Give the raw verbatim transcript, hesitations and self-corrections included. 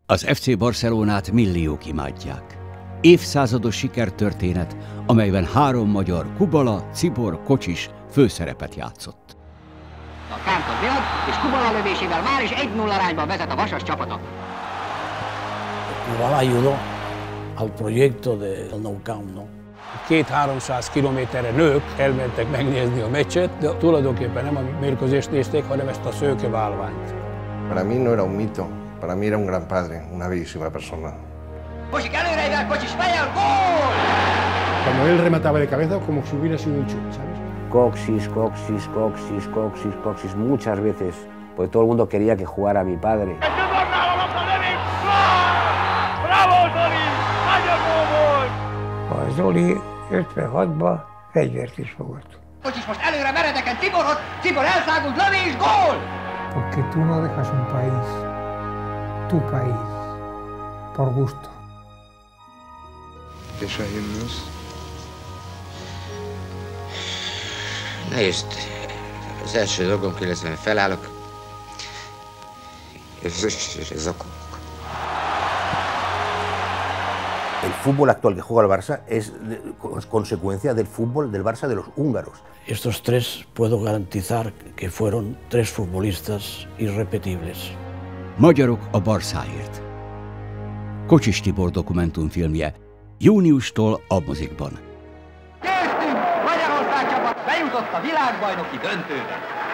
Az ef cé Barcelonát milliók imádják. Évszázados sikertörténet, amelyben három magyar, Kubala, Czibor, Kocsis főszerepet játszott. A Kántor Vilad és Kubala lövésével már is egy nulla arányban vezet a Vasas csapata. Kubala ayudó al proyecto del Nou Camp, no? Két-háromszáz kilométerre nők elmentek megnézni a meccset, de tulajdonképpen nem a mérkőzést nézték, hanem ezt a szőke válványt. Para mí no era un mito, para mí era un gran padre, una bellísima persona. Kosik előre, Kocsis fejjel, gól! Cuando él remataba de cabeza, como si hubiera sido un chute, ¿sabes? Coxis, Coxis, Coxis, Coxis, Coxis, muchas veces, porque todo el mundo quería que jugara mi padre. A Zoli ötvenhatban fegyvert is fogott. Kocsis most előre meredeken Ciborhoz, Cibor elszágult, lövés, gól! Porque tú no dejas un país, tu país, por gusto. Desayunos. Nehéz. Az első dolgom, illetve felállok, és zakolok. El fútbol actual que juega el Barça es consecuencia del fútbol del Barça de los húngaros. Estos tres puedo garantizar que fueron tres futbolistas irrepetibles. Magyarok a Barszáért. Kocsis Tibor dokumentumfilmje júniustól a mozikban. Győztünk! Magyarország csapat bejutott a világbajnoki döntőbe!